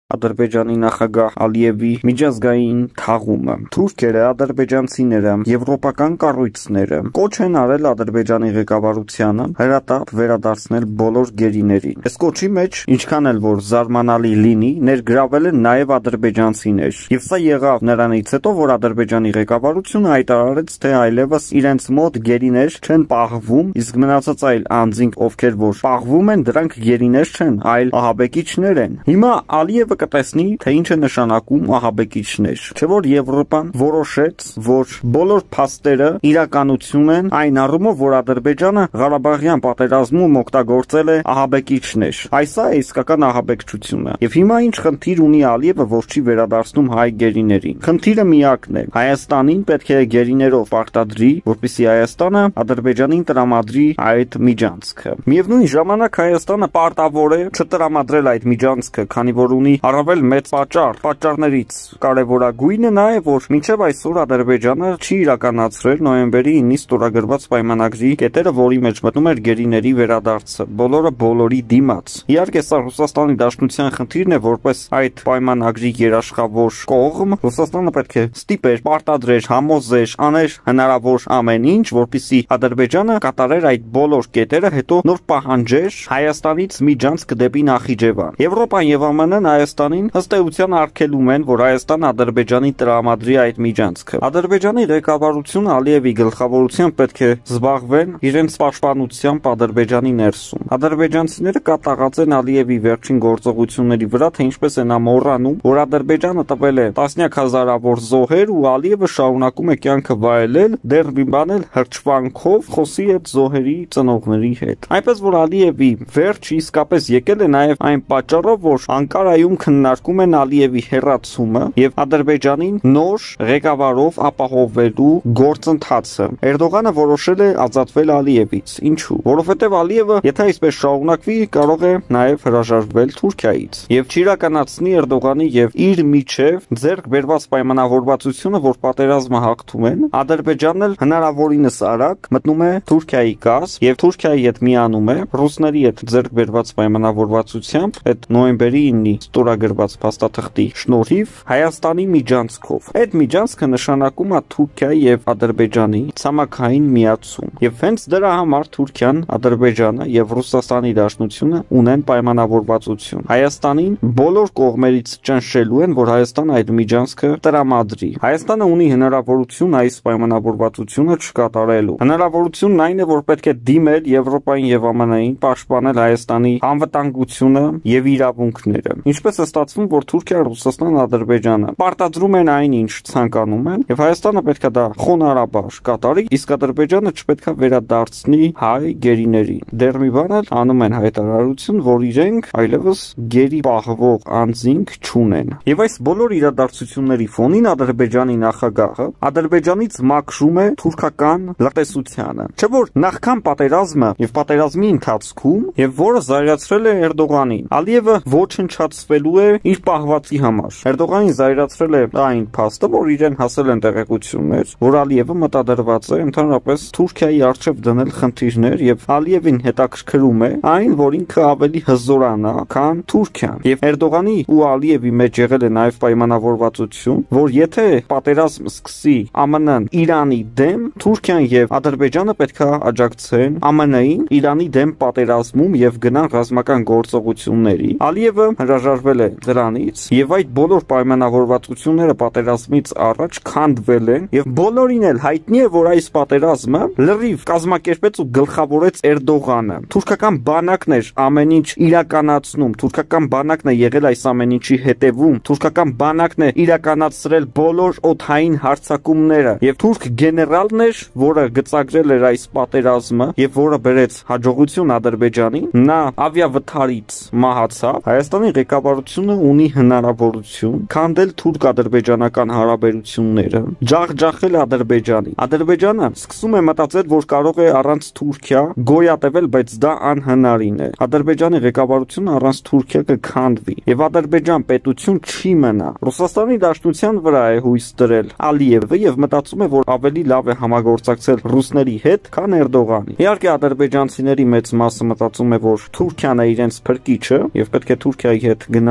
Ադրբեջանի նախագահ Ալիևի միջազգային թաղումը։ Թուրքերը, ադրբեջանցիները, եվրոպական կառույցները կոչ են արել Ադրբեջանի ղեկավարությանը հրատապ վերադարձնել բոլոր գերիներին։ Այս կոչի մեջ, ինչքան էլ որ զարմանալի լինի, ներգրավել են նաև ադրբեջանցիներ։ Եվ սա եղավ նրանից հետո, որ Ադրբեջանի ղեկավարությունը հայտարարեց, թե այլևս իրենց մոտ գերիներ չեն պահվում, իսկ մնացած այլ անձինք, ովքեր որ պահվում են, դրանք գերիներ չեն, այլ ահաբեկիչներ են։ Հիմա Ալիևը կտեսնի, թե ինչ է նշանակում ահաբեկիչներ։ Չէ՞ որ Եվրոպան որոշեց, որ բոլոր փաստերը իրականություն են, այն առումով, որ Ադրբեջանը Ղարաբաղյան պատերազմում օգտագործել է ահաբեկիչներ։ Այս է իսկական ահաբեկչությունը։ Եվ հիմա ինչ խնդիր ունի Ալիևը, որ չի վերադարձնում հայ գերիներին։ Խնդիրը միակն է։ Հայաստանին պետք է գերիներով պարտադրի, որպեսզի Հայաստանը Ադրբեջանին տրամադրի այդ միջանցքը։ Միևնույն ժամանակ Հայաստանը պարտավոր է չտրամադրել այդ միջանցքը, քանի որ ունի առավել մեծ պատճառ։ Պատճառներից կարևորագույնը նա է, որ մինչև այսօր Ադրբեջանը չի իրականացրել նոյեմբերի 9-ից ստորագրված պայմանագրի կետերը, որի մեջ մտնում էր գերիների վերադարձը, բոլորը բոլորի դիմաց։ Իհարկե, սա Ռուսաստանի Դաշնության խնդիրն է, որպես այդ պայմանագրի երաշխավոր կողմ, Ռուսաստանը պետք է ստիպեր, պարտադրեր, համոզեր, աներ հնարավոր ամեն ինչ, որպեսզի Ադրբեջանը կատարեր այդ բոլոր կետերը, հետո նոր պահանջեր Հայաստանից միջանցք դեպի Նախիջևան։ Եվրոպան եւ ԱՄՆ-ն Հայաստանին ըստ էության արգելում են, որ Հայաստանը Ադրբեջանի տրամադրի այդ միջանցքը։ Ադրբեջանի ղեկավարությունը Ալիևի գլխավորությամբ պետք է զբաղվեն իրենց պաշտպանությամբ Ադրբեջանի ներսում։ Ադրբեջանցիները կատաղած են Ալիևի վերջին գործողությունների վրա, թե ինչպես են ամոռանում, որ Ադրբեջանը տվել է տասնյակ հազարավոր զոհեր ու Ալիևը շարունակում է կյանքը վայելել, դեռ մի բան էլ հրճվանքով խոսի այդ զոհերի ծնողների հետ։ Այնպես որ Ալիևի վերջը իսկապես եկել է նաև այն պատճառով, որ Անկարայում քննարկում են Ալիևի հերացումը եւ Ադրբեջանին նոր ղեկավարով ապահովելու գործընթացը։ Էրդողանը որոշել է ազատվել Ալիևից։ Ինչու՞։ Որովհետեւ Ալիևը, եթե այսպես շարունակվի, կարող է նաև հրաժարվել Թուրքիայից եւ չիրականացնի Էրդողանի եւ իր միջև ձեռք բերված պայմանավորվածությունը, որ պատերազմը հաղթում են, Ադրբեջանն էլ հնարավորինս արագ մտնում է Թուրքիայի կազմ եւ Թուրքիայի հետ միանում է ռուսների հետ ձեռք բերված պայմանավորվածությամբ այդ նոյեմբերի 9-ի ստորագրված փաստաթղթի շնորհիվ Հայաստանի միջանցքով։ Այդ միջանցքը նշանակում է Թուրքիայի եւ Ադրբեջանի ցամաքային միացում։ Եվ հենց դրա համար Թուրքիան, Ադրբեջանը եւ Ռուսաստանի Դաշնությունը ունեն պայմանավորվածություն։ Հայաստանին բոլոր կողմերից ճնշելու են, որ Հայաստանը այդ միջանցքը տրամադրի։ Հայաստանը ունի հնարավորություն այս պայմանավորվածությունը չկատարելու։ Հնարավորությունն այն է, որ պետք է դիմել Եվրոպային եւ ԱՄՆ-ին, պաշտպանել Հայաստանի անվտանգությունը եւ իրավունքները։ Ինչպես է ստացվում, որ Թուրքիան, Ռուսաստանն, Ադրբեջանը պարտադրում են այն, ինչ ցանկանում են, եւ Հայաստանը պետք է դա խոնարհաբար կատարի, իսկ Ադրբեջանը չպետք է վերադարձնի հայ գերիներին։ Դեռ մի բան էլ անում են հայտարարություն, որ իրենք այլևս գերի պահվող անձինք չունեն։ Եվ այս բոլոր իրադարձությունների ֆոնին Ադրբեջանի նախագահը Ադրբեջանից մաքրում է թուրքական լտեսությանը։ Չէ՞ որ նախքան պատերազմը եւ պատերազմի ընթացքում եւ որը զայրացրել է Էրդողանին, Ալիևը ոչնչացվելու է իր պահվածի համար։ Էրդողանին զայրացրել է այն փաստը, որ իրեն հասել են տեղեկություններ, որ Ալիևը մտադրված է ընդհանրապես Թուրքիայի առջև դնել խնդիրներ եւ Ալիևին հետաքրքրում է այն, որ ինքը ավելի հզորանա, քան Թուրքիան։ Եվ Էրդողանի ու Ալիևի մեջ եղել է նաեւ պայմանավորվածություն, որ եթե պատերազմ սկսի ԱՄՆ-ն Իրանի դեմ, Թուրքիան եւ Ադրբեջանը պետք է աջակցեն ԱՄՆ-ին Իրանի դեմ պատերազմում եւ գնան ռազմական գործողությունների։ Ալիևը հրաժարվել է դրանից եւ այդ բոլոր պայմանավորվածությունները պատերազմից առաջ քանդվել են եւ բոլորին էլ հայտնի է, որ այս պատերազմը լրիվ կազմակերպեց ու գլխավորեց Էրդողանը։ Թուրքական բանակն էր ամեն ինչ իրականացնում, թուրքական բանակն է եղել այս ամեն ինչի հետևում, թուրքական բանակն է իրականացրել բոլոր օդային հարձակումները եւ թուրք գեներալն էր, որը գծագրել էր այս պատերազմը եւ որը բերեց հաջողություն Ադրբեջանին, նա ավիավթարից մահացավ։ Հայաստանի ղեկավարությունը ունի հնարավորություն քանդել թուրք-ադրբեջանական հարաբերությունները, ջախջախել Ադրբեջանին։ Ադրբեջանը սկսում է մտածել, որ կարող է առանց Թուրքիա գոյատևել, բայց դա անհնարին է։ Ադրբեջանի ղեկավարությունը առանց Թուրքիա կքանդվի եւ Ադրբեջան պետություն չի մնա։ Ռուսաստանի Դաշնության վրա է հույս դրել Ալիևը եւ մտածում է, որ ավելի լավ է համագործակցել ռուսների հետ, քան Էրդողանի։ Իհարկե ադրբեջանցիների մեծ մասը մտածում է, որ Թուրքիան է իրենց փրկիչը եւ պետք է Թուրքիայի հետ գնալ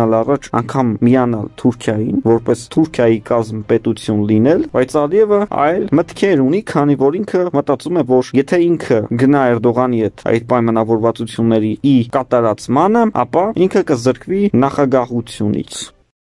գնալ առաջ, անգամ միանալ Թուրքիային, որպես Թուրքիայի կազմ պետություն լինել, բայց Ալիևը այլ մտքեր ունի, քանի որ ինքը մտածում է, որ եթե ինքը գնա Էրդողանի հետ այդ պայմանավորվածությունների կատարածմանը, ապա ինքը կզրկվի նախագահությունից։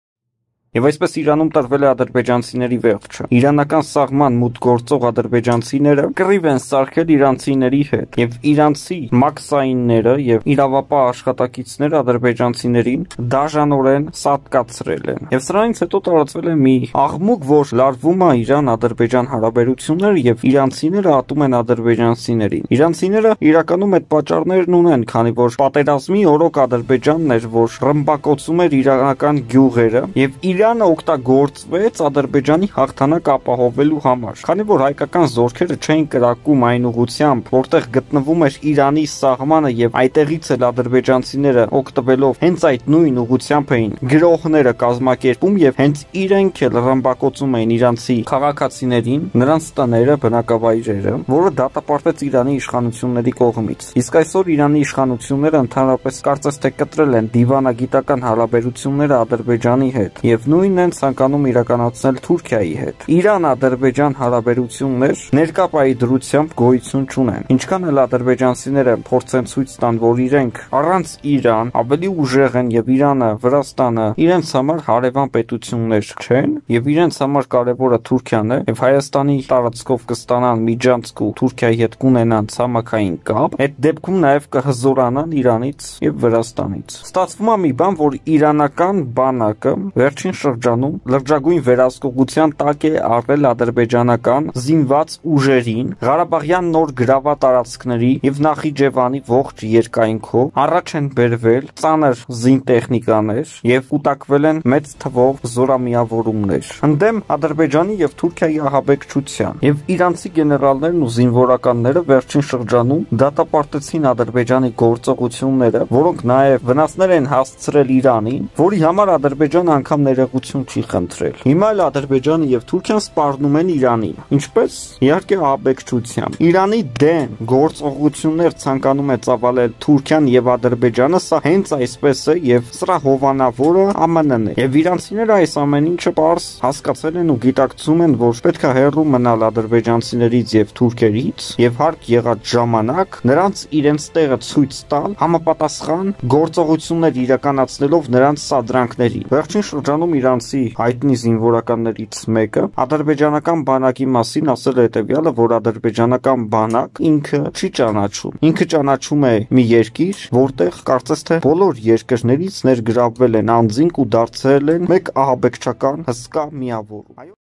Եվ այսպես Իրանում տրվել է ադրբեջանցիների վերջը։ Իրանական սահման մուտք գործող ադրբեջանցիները կռիվ են սարքել իրանցիների հետ, եւ իրանցի մաքսայինները եւ իրավապահ աշխատակիցները ադրբեջանցիներին դաժանորեն սատկացրել են։ Եվ սրանից հետո տարածվել է մի աղմուկ, որ լարվում է Իրան-Ադրբեջան հարաբերությունները եւ իրանցիները ատում են ադրբեջանցիներին։ Իրանցիները իրականում այդ պատճառներն ունեն, քանի որ պատերազմի օրոք Ադրբեջանն էր, որ ռմբակոծում էր իրանական գյուղերը եւ Իրանը օգտագործվեց Ադրբեջանի հաղթանակ ապահովելու համար, քանի որ հայկական զորքերը չէին կրակում այն ուղղությամբ, որտեղ գտնվում էր Իրանի սահմանը եւ այդտեղից էլ ադրբեջանցիները օգտվելով հենց այդ նույն ուղղությամբ էին գրողները կազմակերպում եւ հենց իրենք էլ ռմբակոծում էին իրանցի քաղաքացիներին, նրանց տները, բնակավայրերը, որը դատապարտվեց Իրանի իշխանությունների կողմից։ Իսկ այսօր Իրանի իշխանությունները ընդհանրապես կարծես թե կտրել են դիվանագիտական հարաբերությունները Ադրբեջանի հետ եւ նույնն են ցանկանում իրականացնել Թուրքիայի հետ։ Իրան-Ադրբեջան հարաբերություններ ներկապայի դրությամբ գոյություն չունեն։ Ինչքան էլ ադրբեջանցիները փորձեն ցույց տան, որ իրենք առանց Իրան ավելի ուժեղ են եւ Իրանը, Վրաստանը իրենց համար հարևան պետություններ չեն եւ իրենց համար կարեւորը Թուրքիան է եւ Հայաստանի տարածքով կստանան միջանցք ու Թուրքիայի հետ կունենան ցամաքային կապ, այդ դեպքում նաեւ կհզորանան Իրանից եւ Վրաստանից։ Ստացվում է մի բան, որ իրանական բանակը վերջին շրջանում լրջագույն վերահսկողության տակ է առել ադրբեջանական զինված ուժերին Ղարաբաղյան նոր գրավա տարածքների եւ Նախիջևանի ողջ երկայնքով առաջ են բերվել ծանր զինտեխնիկաներ եւ կուտակվել են մեծ թվով զորամիավորումներ ընդդեմ Ադրբեջանի եւ Թուրքիայի ահաբեկչության եւ իրանցի գեներալներն ու զինվորականները վերջին շրջանում դատապարտեցին Ադրբեջանի գործողությունները, որոնք նաեւ վնասներ են հասցրել Իրանին, որի համար Ադրբեջանը անգամ ներողություն չի խնդրել։ Հիմա էլ Ադրբեջանը եւ Թուրքիան սպառնում են Իրանին, ինչպես իհարկե ահաբեկչությամբ։ Իրանի դեմ գործողություններ ցանկանում է ծավալել Թուրքիան եւ Ադրբեջանը, սա հենց այսպես է եւ սրա հովանավորը ԱՄՆ-ն է։ Եվ իրանցիները այս ամեն ինչը պարզ հասկացել են ու գիտակցում են, որ պետք է հեռու մնալ ադրբեջանցիներից եւ թուրքերից եւ հարկ եղած ժամանակ նրանց իրենց տեղը ցույց տալ համապատասխան գործողություններ իրականացնելով նրանց սադրանքներին։ Վերջին շրջանում իրանցի հայտնի զինվորականներից մեկը ադրբեջանական բանակի մասին ասել է հետևյալը, որ ադրբեջանական բանակ ինքը չի ճանաչում։ Ինքը ճանաչում է մի երկիր, որտեղ կարծես թե բոլոր երկրներից ներգրավվել են անձինք ու դարձել են մեկ ահաբեկչական հսկա միավորում։